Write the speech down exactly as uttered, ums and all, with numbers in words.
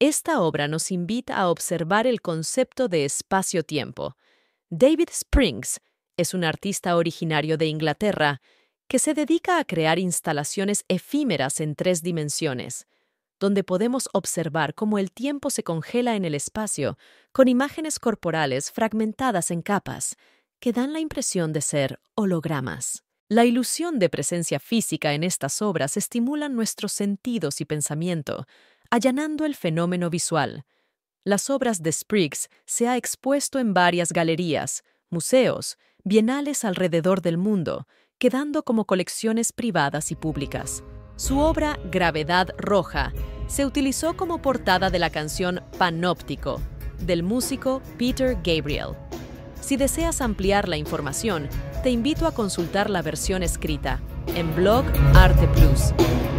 Esta obra nos invita a observar el concepto de espacio-tiempo. David Springs es un artista originario de Inglaterra que se dedica a crear instalaciones efímeras en tres dimensiones, donde podemos observar cómo el tiempo se congela en el espacio con imágenes corporales fragmentadas en capas que dan la impresión de ser hologramas. La ilusión de presencia física en estas obras estimula nuestros sentidos y pensamiento, allanando el fenómeno visual. Las obras de Spriggs se ha expuesto en varias galerías, museos, bienales alrededor del mundo, quedando como colecciones privadas y públicas. Su obra Gravedad Roja se utilizó como portada de la canción Panóptico, del músico Peter Gabriel. Si deseas ampliar la información, te invito a consultar la versión escrita en Blog Arte Plus.